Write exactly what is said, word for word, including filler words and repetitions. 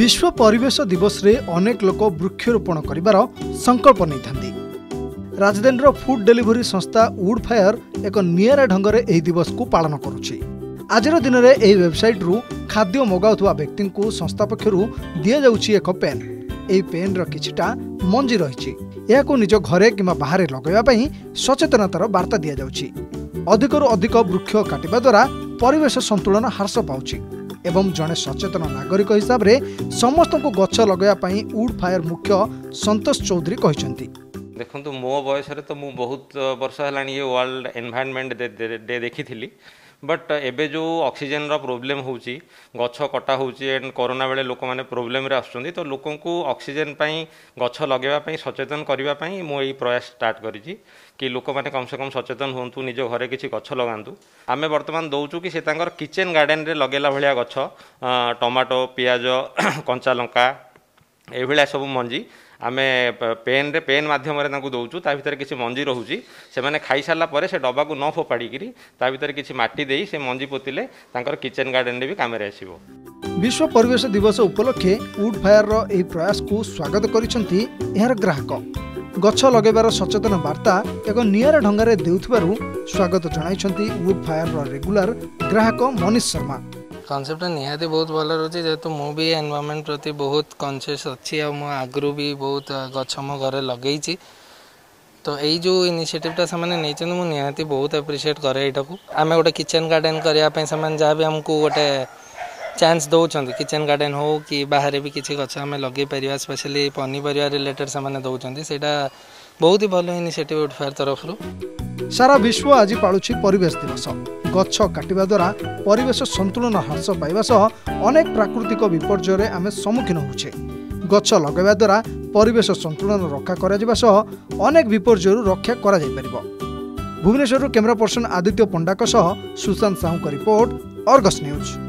विश्व परिवेश दिवस रे अनेक लोक वृक्षरोपण करिवार संकल्प नहीं थांती। राजधानी फूड डेलीवरी संस्था वुड फायर एक नियारा ढंगरे एही दिवस को पालन करुछि। आजर दिन में एही वेबसाइट रु खाद्य मगाउथुवा व्यक्ति को संस्था पक्षरु दिया जाउछि एक पेन। एही पेन रो किछिटा मंजी रहिछि। याको निज घरे किमा बाहरे लगैबा पई सचेतनतार वार्ता दिया जाउछि। अधिकरु अधिक वृक्ष काटिबा द्वारा परिवेश संतुलन ह्रास पाउछि एवं जड़े सचेतन नागरिक हिसाब रे समस्त को गछ लगाई वुड फायर मुख्य संतोष चौधरी कहते। देखो मो बयस तो मुझे बहुत वर्ष है ये वर्ल्ड एनवायरनमेंट डे देखी थी बट एबे जो ऑक्सीजन रो प्रोब्लेम होउची गछ कटा होउची एंड कोरोना बेले लोक माने प्रोब्लेम रे आछुंदी तो लोकन को ऑक्सीजन पई गछ लगेबा पई सचेतन करबा पई मो एई प्रयास स्टार्ट करिछि कि लोक माने कम से कम सचेतन होंतु निज घरे किछि गछ लगांतु। आमे वर्तमान दउचु कि से तांकर किचन गार्डन रे लगेला भलिया गछ टमाटो पियाज कंचा लंका ए भलिया सब मंजी आमे पेन रे पेन माध्यम रे तांकु दउचु ता भितर किछि मंजी रहउची से माने खाई सारला परे से डबा को न फोपाड़ी किरी ता भितर किछि माटी देई से मंजी पोतिले तांकर किचन गार्डन रे भी काम रे आसीबो। विश्व परिवेश दिवस उपलक्षे वुड फायर रो एही प्रयास को स्वागत करिसंती एहार ग्राहक। गछ लगेबार सचेतन वार्ता एक नियारा ढंगारे देउथबारु स्वागत जणाइछंती वुड फायर रो रेगुलर ग्राहक मनीष शर्मा। कॉन्सेप्ट निहाती बहुत भल रही जेहेतु मु भी एनवायरनमेंट प्रति बहुत कॉन्शियस अच्छी और मु आगु भी बहुत गछ मो घरे लगे तो यही जो इनिशिएटिवटा से नहीं निहाती बहुत एप्रिशिएट करे। यहाँ आम गोटे किचन गार्डन करने जहाँ भी आमको गोटे चांस दौरान किचन गार्डन हो कि बाहर भी किसी गछ आम लगे पार स्पेशली पनीपरिया रिलेटेड से दौरान से बहुत ही भल इनिशिएटिव वुड फायर तरफ। सारा विश्व आज पालुछि परिवेश दिवस। गछ काटिबा द्वारा परिवेश संतुलन ह्रास पाइबा सह अनेक प्राकृतिक विपर्यय आमे सम्मुखीन होउछे। गछ लगैबा द्वारा परिवेश संतुलन रक्षा करा जिबा सह अनेक विपर्यय रक्षा करा जाय परिबो। भुवनेश्वर कैमरा पर्सन आदित्य पंडा सह सुशांत साहू का रिपोर्ट, अर्गस न्यूज।